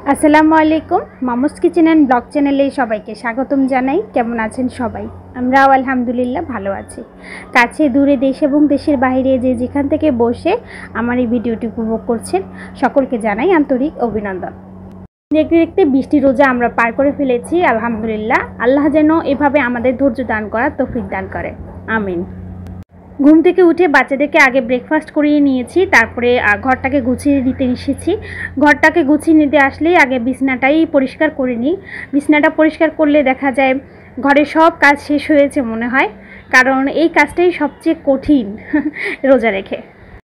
আসসালামু আলাইকুম। মামুস kitchen and blog চ্যানেলে সবাইকে স্বাগতম জানাই। কেমন আছেন সবাই? আমরাও আলহামদুলিল্লাহ ভালো আছি। কাছে দূরে দেশ এবং দেশের বাইরে যে যেখান থেকে বসে আমার এই ভিডিওটি উপভোগ করছেন সকলকে জানাই আন্তরিক অভিনন্দন। দেখতে দেখতে বৃষ্টি রোজা আমরা পার করে ফেলেছি আলহামদুলিল্লাহ। আল্লাহ যেন এভাবে আমাদের ধৈর্য দান করার তৌফিক দান করে, আমিন। ঘুম থেকে উঠে বাচ্চাদেরকে আগে ব্রেকফাস্ট করিয়ে নিয়েছি, তারপরে ঘরটাকে গুছিয়ে দিতে এসেছি। ঘরটাকে গুছিয়ে নিতে আসলেই আগে বিছনাটাই পরিষ্কার করে নিই। বিছনাটা পরিষ্কার করলে দেখা যায় ঘরের সব কাজ শেষ হয়েছে মনে হয়, কারণ এই কাজটাই সবচেয়ে কঠিন রোজা রেখে।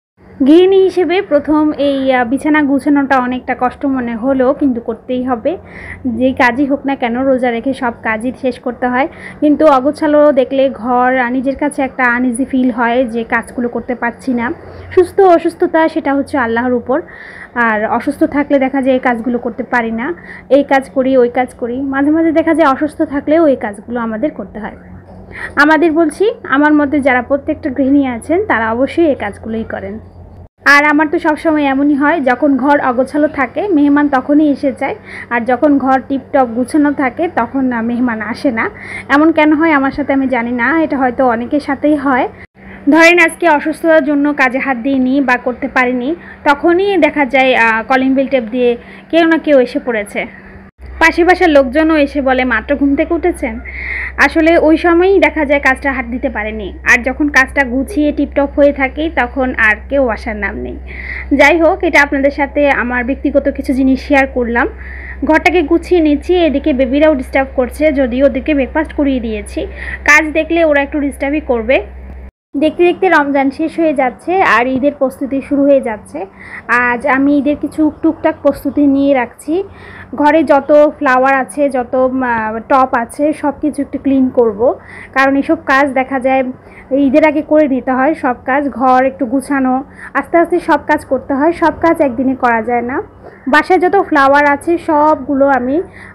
গৃহিণী হিসেবে প্রথম এই বিছানা গুছানোটা অনেকটা কষ্ট মনে হলেও কিন্তু করতেই হবে। যেই কাজই হোক না কেন রোজা রেখে সব কাজই শেষ করতে হয়, কিন্তু অগোছালো দেখলে ঘর নিজের কাছে একটা আনইজি ফিল হয় যে কাজগুলো করতে পারছি না। সুস্থ অসুস্থতা সেটা হচ্ছে আল্লাহর উপর, আর অসুস্থ থাকলে দেখা যায় এই কাজগুলো করতে পারি না, এই কাজ করি ওই কাজ করি। মাঝে মাঝে দেখা যায় অসুস্থ থাকলেও এই কাজগুলো আমাদের করতে হয়। আমাদের বলছি, আমার মধ্যে যারা প্রত্যেকটা গৃহিণী আছেন তারা অবশ্যই এই কাজগুলোই করেন। আর আমার তো সবসময় এমনই হয়, যখন ঘর অগোছালো থাকে মেহমান তখনই এসে যায়, আর যখন ঘর টিপটপ গুছানো থাকে তখন মেহমান আসে না। এমন কেন হয় আমার সাথে আমি জানি না, এটা হয়তো অনেকের সাথেই হয়। ধরেন আজকে অসুস্থতার জন্য কাজে হাত দিইনি বা করতে পারিনি, তখনই দেখা যায় কলিং বেল টেপ দিয়ে কেউ না কেউ এসে পড়েছে। পাশে বাসার লোকজনও এসে বলে মাত্র ঘুম থেকে উঠেছেন। আসলে ওই সময়ই দেখা যায় কাজটা হাত দিতে পারেনি, আর যখন কাজটা গুছিয়ে টিপটপ হয়ে থাকে তখন আর কেউ আসার নাম নেই। যাই হোক, এটা আপনাদের সাথে আমার ব্যক্তিগত কিছু জিনিস শেয়ার করলাম। ঘরটাকে গুছিয়ে নিচ্ছি, এদিকে বেবিরাও ডিস্টার্ব করছে, যদিও ওদেরকে ব্রেকফাস্ট করিয়ে দিয়েছি। কাজ দেখলে ওরা একটু ডিস্টার্বই করবে। দেখতে দেখতে রমজান শেষ হয়ে যাচ্ছে আর ঈদের প্রস্তুতি শুরু হয়ে যাচ্ছে। আজ আমি ঈদের কিছু টুকটাক প্রস্তুতি নিয়ে রাখছি। ঘরে যত ফ্লাওয়ার আছে, যত টপ আছে, সব কিছু একটু ক্লিন করব, কারণ এসব কাজ দেখা যায় ঈদের আগে করে নিতে হয়। সব কাজ, ঘর একটু গুছানো, আস্তে আস্তে সব কাজ করতে হয়, সব কাজ একদিনে করা যায় না। বাসায় যত ফ্লাওয়ার আছে সবগুলো আমি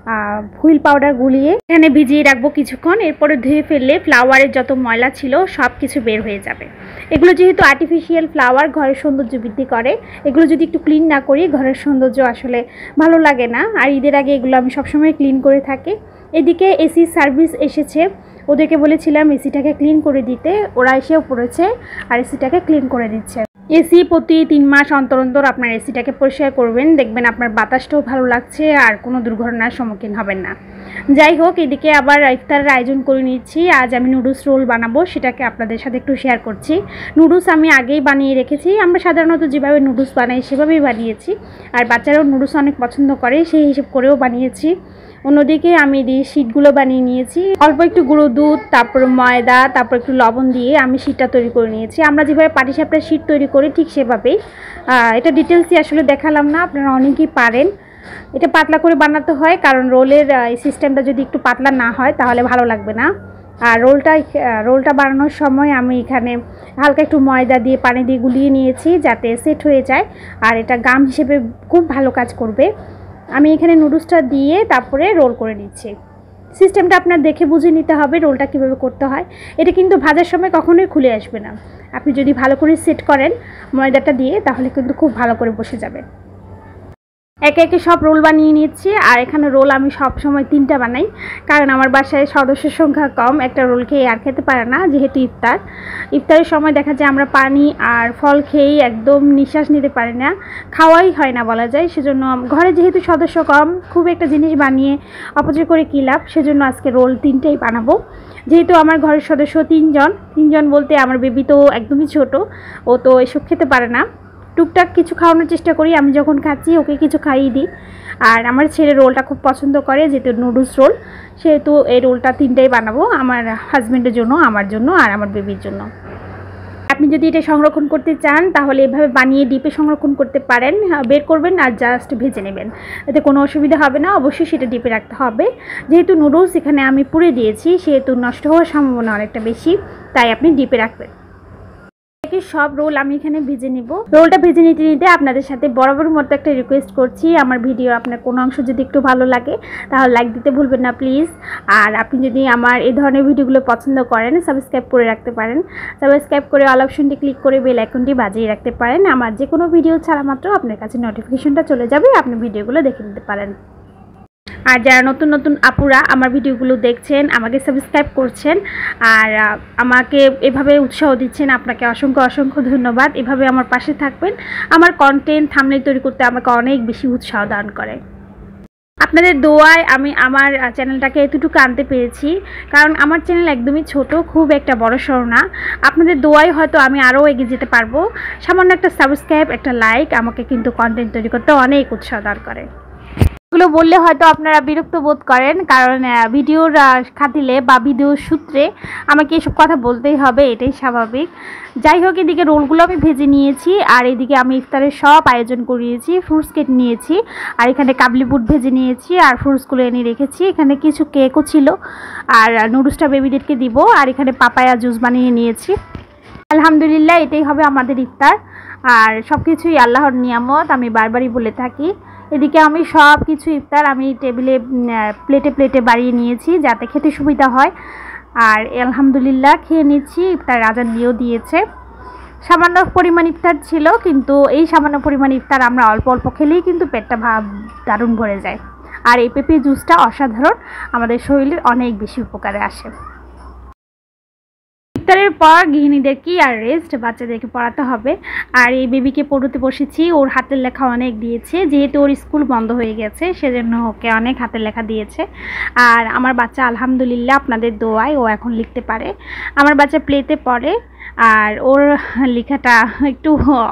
হুইল পাউডার গুলিয়ে এখানে ভিজিয়ে রাখবো কিছুক্ষণ, এরপরে ধুয়ে ফেললে ফ্লাওয়ারের যত ময়লা ছিল সব কিছু বের হয়ে যাবে। এগুলো যেহেতু আর্টিফিশিয়াল ফ্লাওয়ার, ঘরের সৌন্দর্য বৃদ্ধি করে, এগুলো যদি একটু ক্লিন না করি ঘরের সৌন্দর্য আসলে ভালো লাগে না। আর ঈদের আগে এগুলো আমি সবসময় ক্লিন করে থাকি। এদিকে এসি সার্ভিস এসেছে, ওদেরকে বলেছিলাম এসিটাকে ক্লিন করে দিতে, ওরা এসেও পড়েছে আর এসিটাকে ক্লিন করে দিচ্ছে। এসি প্রতি 3 মাস অন্তর অন্তর আপনার এসিটাকে পরিষ্কার করবেন, দেখবেন আপনার বাতাসটাও ভালো লাগছে আর কোনো দুর্ঘটনার সম্মুখীন হবেন না। যাই হোক, এদিকে আবার ইফতারের আয়োজন করে নিচ্ছি। আজ আমি নুডলস রোল বানাবো, সেটাকে আপনাদের সাথে একটু শেয়ার করছি। নুডলস আমি আগেই বানিয়ে রেখেছি, আমরা সাধারণত যেভাবে নুডলস বানাই সেভাবেই বানিয়েছি, আর বাচ্চারাও নুডলস অনেক পছন্দ করে, সেই হিসেব করেও বানিয়েছি। অন্যদিকে আমি দিয়ে শীটগুলো বানিয়ে নিয়েছি, অল্প একটু গুঁড়ো দুধ, তারপর ময়দা, তারপর একটু লবণ দিয়ে আমি শীটটা তৈরি করে নিয়েছি। আমরা যেভাবে পাটিসাপটার শীট তৈরি করি ঠিক সেভাবেই। এটা ডিটেলসই আসলে দেখালাম না, আপনারা অনেকেই পারেন। এটা পাতলা করে বানাতে হয়, কারণ রোলের এই সিস্টেমটা যদি একটু পাতলা না হয় তাহলে ভালো লাগবে না। আর রোলটা বানানোর সময় আমি এখানে হালকা একটু ময়দা দিয়ে পানি দিয়ে গুলিয়ে নিয়েছি যাতে সেট হয়ে যায়, আর এটা গাম হিসেবে খুব ভালো কাজ করবে। আমি এখানে নুডলসটা দিয়ে তারপরে রোল করে নিচ্ছি। সিস্টেমটা আপনার দেখে বুঝে নিতে হবে রোলটা কীভাবে করতে হয়। এটা কিন্তু ভাজার সময় কখনোই খুলে আসবে না, আপনি যদি ভালো করে সেট করেন ময়দাটা দিয়ে তাহলে কিন্তু খুব ভালো করে বসে যাবে। একে একে সব রোল বানিয়ে নিচ্ছি, আর এখানে রোল আমি সব সময় 3টা বানাই, কারণ আমার বাসায় সদস্যের সংখ্যা কম, একটা রোল খেয়ে আর খেতে পারে না। যেহেতু ইফতারের সময় দেখা যায় আমরা পানি আর ফল খেয়েই একদম নিঃশ্বাস নিতে পারি না, খাওয়াই হয় না বলা যায়। সেজন্য ঘরে যেহেতু সদস্য কম, খুব একটা জিনিস বানিয়ে অপচয় করে কী লাভ, সেজন্য আজকে রোল 3টাই বানাবো। যেহেতু আমার ঘরের সদস্য 3জন বলতে আমার বেবি তো একদমই ছোট, ও তো এসব খেতে পারে না। টুকটাক কিছু খাওয়ানোর চেষ্টা করি, আমি যখন খাচ্ছি ওকে কিছু খাইয়ে দিই। আর আমার ছেলে রোলটা খুব পছন্দ করে, যেহেতু নুডলস রোল, সেহেতু এই রোলটা 3টাই বানাবো, আমার হাজব্যান্ডের জন্য, আমার জন্য আর আমার বেবির জন্য। আপনি যদি এটা সংরক্ষণ করতে চান তাহলে এভাবে বানিয়ে ডিপে সংরক্ষণ করতে পারেন, বের করবেন আর জাস্ট ভেজে নেবেন, এতে কোনো অসুবিধা হবে না। অবশ্যই সেটা ডিপে রাখতে হবে, যেহেতু নুডলস এখানে আমি পুড়ে দিয়েছি সেহেতু নষ্ট হওয়ার সম্ভাবনা অনেকটা বেশি, তাই আপনি ডিপে রাখবেন। বাকি সব রোল আমি এখানে ভেজে নিব। রোলটা ভেজে নিতে নিতে আপনাদের সাথে বরাবর মতো একটা রিকোয়েস্ট করছি, আমার ভিডিও আপনার কোনো অংশ যদি একটু ভালো লাগে তাহলে লাইক দিতে ভুলবেন না প্লিজ। আর আপনি যদি আমার এই ধরনের ভিডিওগুলো পছন্দ করেন সাবস্ক্রাইব করে রাখতে পারেন, সাবস্ক্রাইব করে অল অপশনটি ক্লিক করে বেল আইকনটি বাজিয়ে রাখতে পারেন। আমার যে কোনো ভিডিও ছাড়া মাত্র আপনার কাছে নোটিফিকেশনটা চলে যাবে, আপনি ভিডিওগুলো দেখে নিতে পারেন। আর যারা নতুন নতুন আপুরা আমার ভিডিওগুলো দেখছেন, আমাকে সাবস্ক্রাইব করছেন আর আমাকে এভাবে উৎসাহ দিচ্ছেন, আপনাকে অসংখ্য অসংখ্য ধন্যবাদ। এভাবে আমার পাশে থাকবেন, আমার কন্টেন্ট থাম্বনেল তৈরি করতে আমাকে অনেক বেশি উৎসাহ দান করে। আপনাদের দোয়ায় আমি আমার চ্যানেলটাকে এতটুকু আনতে পেরেছি, কারণ আমার চ্যানেল একদমই ছোট, খুব একটা বড় সড়ো না। আপনাদের দোয়ায় হয়তো আমি আরও এগিয়ে যেতে পারবো। সামান্য একটা সাবস্ক্রাইব, একটা লাইক আমাকে কিন্তু কন্টেন্ট তৈরি করতে অনেক উৎসাহ দান করে। এগুলো বললে হয়তো আপনারা বিরক্ত বোধ করেন, কারণ ভিডিওর খাতিলে বা ভিডিওর সূত্রে আমাকে এসব কথা বলতেই হবে, এটাই স্বাভাবিক। যাই হোক, এদিকে রোলগুলো আমি ভেজে নিয়েছি আর এদিকে আমি ইফতারের সব আয়োজন করিয়েছি। ফ্রুটস কেটে নিয়েছি আর এখানে কাবলি বুট ভেজে নিয়েছি আর ফ্রুটসগুলো এনে রেখেছি। এখানে কিছু কেকও ছিল আর নুডলসটা বেবিদেরকে দিব আর এখানে পাপায়া জুস বানিয়ে নিয়েছি। আলহামদুলিল্লাহ, এটাই হবে আমাদের ইফতার। আর সব কিছুই আল্লাহর নিয়ামত, আমি বারবারই বলে থাকি। এদিকে আমি সব কিছু ইফতার আমি টেবিলে প্লেটে প্লেটে বাড়িয়ে নিয়েছি যাতে খেতে সুবিধা হয়। আর আলহামদুলিল্লাহ খেয়ে নিচ্ছি, ইফতার আজান দিয়েও দিয়েছে। সামান্য পরিমাণ ইফতার ছিল, কিন্তু এই সামান্য পরিমাণ ইফতার আমরা অল্প অল্প খেলেই কিন্তু পেটটা দারুণ ভরে যায়। আর এই পেঁপে জুসটা অসাধারণ, আমাদের শরীরের অনেক বেশি উপকারে আসে। ইফতারের পর গৃহিণীদের কি আর রেস্ট, বাচ্চাদেরকে পড়াতে হবে। আর এই বেবিকে পড়তে বসেছি, ওর হাতের লেখা অনেক দিয়েছে, যেহেতু ওর স্কুল বন্ধ হয়ে গেছে সেজন্য ওকে অনেক হাতের লেখা দিয়েছে। আর আমার বাচ্চা আলহামদুলিল্লাহ আপনাদের দোয়ায় ও এখন লিখতে পারে। আমার বাচ্চা প্লেতে পড়ে আর ওর লেখাটা একটু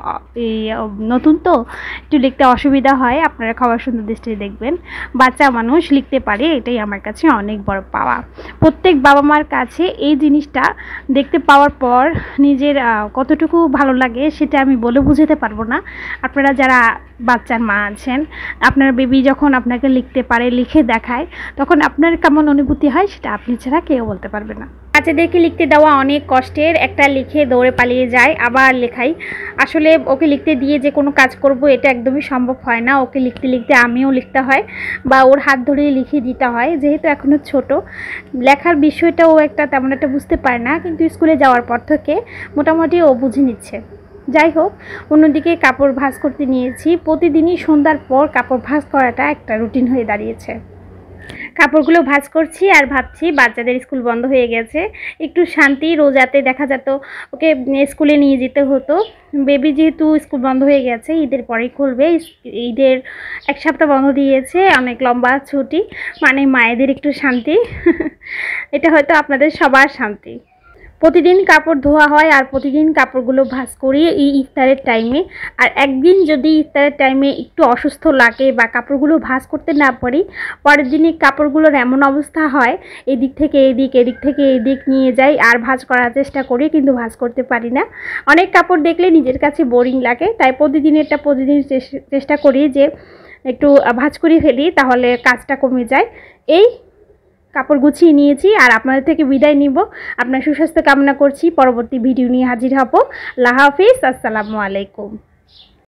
নতুন তো একটু লিখতে অসুবিধা হয়, আপনারা খাবার সুন্দর দৃষ্টিতে দেখবেন। বাচ্চা মানুষ লিখতে পারে, এটাই আমার কাছে অনেক বড় পাওয়া। প্রত্যেক বাবা মার কাছে এই জিনিসটা দেখতে পাওয়ার পর নিজের কতটুকু ভালো লাগে সেটা আমি বলে বুঝাতে পারবো না। আপনারা যারা বাচ্চার মা আছেন, আপনার বেবি যখন আপনাকে লিখতে পারে, লিখে দেখায়, তখন আপনার কেমন অনুভূতি হয় সেটা আপনি ছাড়া কেউ বলতে পারবে না। বাচ্চাদেরকে লিখতে দেওয়া অনেক কষ্টের, একটা লিখে দৌড়ে পালিয়ে যায় আবার লেখাই। আসলে ওকে লিখতে দিয়ে যে কোনো কাজ করব এটা একদমই সম্ভব হয় না। ওকে লিখতে লিখতে আমিও লিখতে হয় বা ওর হাত ধরে লিখিয়ে দিতে হয়, যেহেতু এখনও ছোট। লেখার বিষয়টা ও একটা তেমন একটা বুঝতে পারে না, কিন্তু স্কুলে যাওয়ার পর থেকে মোটামুটি ও বুঝে নিচ্ছে। যাই হোক, অন্যদিকে কাপড় ভাঁজ করতে নিয়েছি। প্রতিদিনই সন্ধ্যার পর কাপড় ভাঁজ করাটা একটা রুটিন হয়ে দাঁড়িয়েছে। কাপড়গুলো ভাঁজ করছি আর ভাবছি বাচ্চাদের স্কুল বন্ধ হয়ে গেছে, একটু শান্তি। রোজাতে দেখা যেত ওকে স্কুলে নিয়ে যেতে হতো, বেবি যেহেতু স্কুল বন্ধ হয়ে গেছে, ঈদের পরেই খুলবে। ঈদের 1 সপ্তাহ বন্ধ দিয়েছে, অনেক লম্বা ছুটি, মানে মায়েদের একটু শান্তি। এটা হয়তো আপনাদের সবার শান্তি। প্রতিদিন কাপড় ধোয়া হয় আর প্রতিদিন কাপড়গুলো ভাঁজ করি এই ইফতারের টাইমে। আর একদিন যদি ইফতারের টাইমে একটু অসুস্থ লাগে বা কাপড়গুলো ভাঁজ করতে না পারি, পরের দিনে কাপড়গুলোর এমন অবস্থা হয় এদিক থেকে এদিক, এদিক থেকে এদিক নিয়ে যাই আর ভাঁজ করার চেষ্টা করি, কিন্তু ভাঁজ করতে পারি না। অনেক কাপড় দেখলে নিজের কাছে বোরিং লাগে, তাই প্রতিদিন চেষ্টা করি যে একটু ভাঁজ করে ফেলি, তাহলে কাজটা কমে যায়। এই কাপড় গুছিয়ে নিয়েছি আর আপনাদের থেকে বিদায় নিব। আপনার সুস্বাস্থ্য কামনা করছি। পরবর্তী ভিডিও নিয়ে হাজির হব। আল্লাহ হাফিজ, আসসালামু আলাইকুম।